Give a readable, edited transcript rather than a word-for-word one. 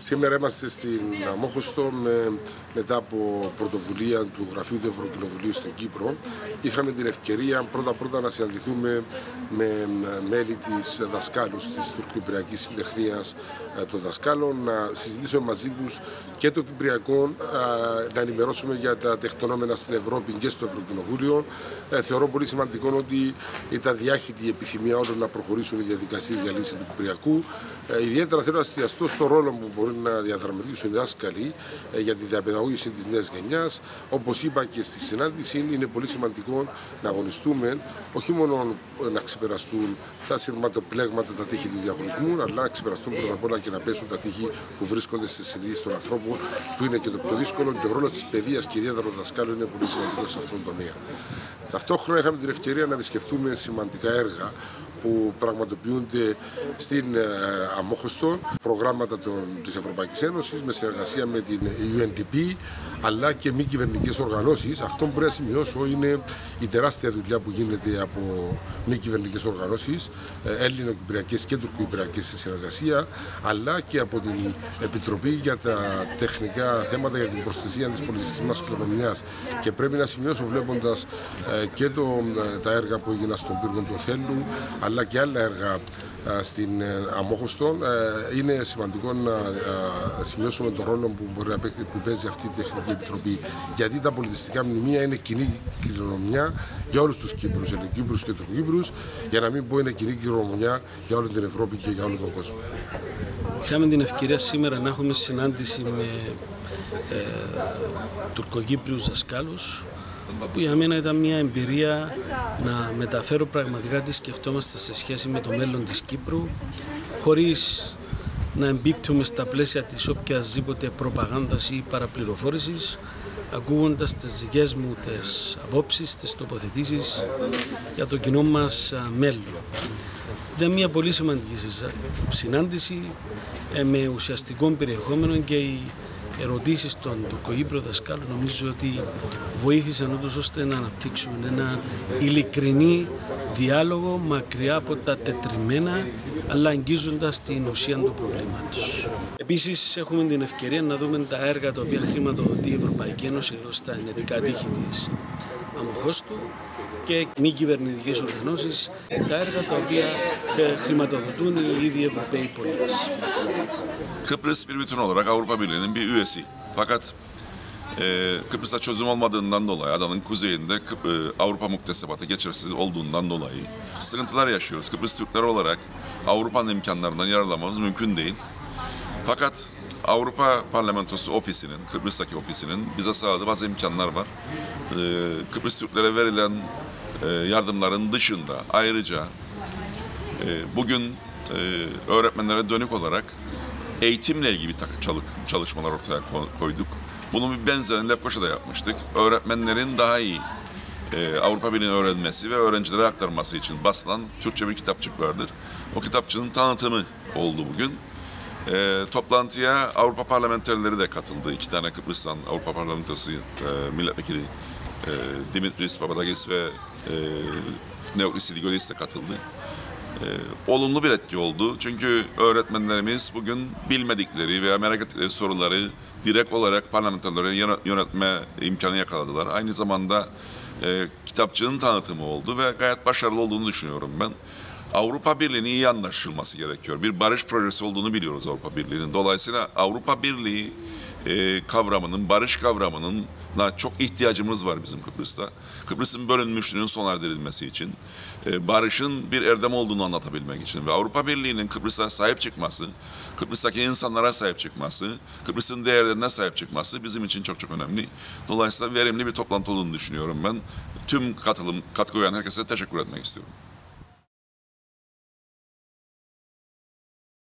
Σήμερα είμαστε στην Αμόχωστο μετά από πρωτοβουλία του Γραφείου του Ευρωκοινοβουλίου στην Κύπρο. Είχαμε την ευκαιρία πρώτα να συναντηθούμε με μέλη της δασκάλους της Τουρκοκυπριακής Συντεχνίας των δασκάλων, να συζητήσουμε μαζί τους και το Κυπριακό, να ενημερώσουμε για τα τεκτονόμενα στην Ευρώπη και στο Ευρωκοινοβούλιο. Θεωρώ πολύ σημαντικό ότι ήταν διάχυτη η επιθυμία όλων να προχωρήσουν οι διαδικασίες για λύση του Κυπριακού. Ιδιαίτερα θέλω να εστιαστώ στο ρόλο που μπορεί να διαδραματίσουν οι δάσκαλοι για τη διαπαιδαγώγηση της νέας γενιάς. Όπως είπα και στη συνάντηση, είναι πολύ σημαντικό να αγωνιστούμε όχι μόνο να ξεπεραστούν τα σειρματοπλέγματα, τα τείχη του διαχωρισμού, αλλά να ξεπεραστούν πρώτα απ' όλα και να πέσουν τα τείχη που βρίσκονται στις συνείδησεις των ανθρώπων, που είναι και το πιο δύσκολο, και ο ρόλος της παιδείας και ιδιαίτερα των δασκάλων είναι πολύ σημαντικό σε αυτόν τον τομέα. Ταυτόχρονα είχαμε την ευκαιρία να επισκεφτούμε σημαντικά έργα που πραγματοποιούνται στην Αμόχωστο, προγράμματα της Ευρωπαϊκής Ένωσης με συνεργασία με την UNDP, αλλά και μη κυβερνητικές οργανώσεις. Αυτό που πρέπει να σημειώσω είναι η τεράστια δουλειά που γίνεται από μη κυβερνητικές οργανώσεις, ελληνοκυπριακές και τουρκοκυπριακές σε συνεργασία, αλλά και από την Επιτροπή για τα τεχνικά θέματα για την προστασία της πολιτιστικής μας κληρονομιάς. Και πρέπει να σημειώσω, βλέποντας και τα έργα που έγιναν στον πύργο του Οθέλου, αλλά και άλλα έργα στην Αμόχωστο, είναι σημαντικό να σημειώσουμε τον ρόλο που παίζει αυτή η Τεχνική Επιτροπή. Γιατί τα πολιτιστικά μνημεία είναι κοινή κληρονομιά για όλους τους Κύπρους, Ελληνοκύπρους και Τουρκοκύπρους, για να μην πω είναι κοινή κληρονομιά για όλη την Ευρώπη και για όλο τον κόσμο. Είχαμε την ευκαιρία σήμερα να έχουμε συνάντηση με Τουρκοκύπριους δασκάλους, που για μένα ήταν μια εμπειρία να μεταφέρω πραγματικά τι σκεφτόμαστε σε σχέση με το μέλλον της Κύπρου, χωρίς να εμπίπτουμε στα πλαίσια της οποιασδήποτε προπαγάνδας ή παραπληροφόρησης, ακούγοντας τις δικές μου τις απόψεις, τις τοποθετήσεις για το κοινό μας μέλλον. Ήταν μια πολύ σημαντική συνάντηση με ουσιαστικό περιεχόμενο, και οι ερωτήσεις των Τουρκοκύπριων δασκάλων νομίζω ότι βοήθησαν ούτως ώστε να αναπτύξουν ένα ειλικρινή διάλογο μακριά από τα τετριμμένα, αλλά αγγίζοντας την ουσία του προβλήματος. Επίσης έχουμε την ευκαιρία να δούμε τα έργα τα οποία χρηματοδοτεί η Ευρωπαϊκή Ένωση εδώ στα ενετικά τείχη της Αμοχώστου και μη κυβερνητικές οργανώσεις, τα έργα τα οποία χρηματοδοτούν οι ίδιοι Ευρωπαίοι πολίτες. Kıbrıs bir bütün olarak Avrupa Birliği'nin bir üyesi. Fakat Kıbrıs'ta çözüm olmadığından dolayı, adanın kuzeyinde Avrupa muktesebatı geçersiz olduğundan dolayı sıkıntılar yaşıyoruz. Kıbrıs Türkleri olarak Avrupa'nın imkanlarından yararlanmamız mümkün değil. Fakat Avrupa Parlamentosu ofisinin, Kıbrıs'taki ofisinin bize sağladığı bazı imkanlar var. Kıbrıs Türklere verilen yardımların dışında ayrıca bugün öğretmenlere dönük olarak eğitimle ilgili bir takım çalışmalar ortaya koyduk. Bunun bir benzerini Lefkoşa'da yapmıştık. Öğretmenlerin daha iyi Avrupa Birliği'ni öğrenmesi ve öğrencilere aktarması için basılan Türkçe bir kitapçık vardır. O kitapçığın tanıtımı oldu bugün. Toplantıya Avrupa parlamenterleri de katıldı. 2 tane Kıbrıs'tan Avrupa Parlamentosu milletvekili Demetris, Papadakis ve Neoklis Sylikiotis de katıldı. Olumlu bir etki oldu. Çünkü öğretmenlerimiz bugün bilmedikleri veya merak ettikleri soruları direkt olarak parlamenterlere yönetme imkanı yakaladılar. Aynı zamanda kitapçığın tanıtımı oldu ve gayet başarılı olduğunu düşünüyorum ben. Avrupa Birliği'nin iyi anlaşılması gerekiyor. Bir barış projesi olduğunu biliyoruz Avrupa Birliği'nin. Dolayısıyla Avrupa Birliği kavramının, barış kavramının çok ihtiyacımız var bizim Kıbrıs'ta. Kıbrıs'ın bölünmüşlüğünün sona erdirilmesi için, barışın bir erdem olduğunu anlatabilmek için ve Avrupa Birliği'nin Kıbrıs'a sahip çıkması, Kıbrıs'taki insanlara sahip çıkması, Kıbrıs'ın değerlerine sahip çıkması bizim için çok önemli. Dolayısıyla verimli bir toplantı olduğunu düşünüyorum ben. Tüm katkı veren herkese teşekkür etmek istiyorum.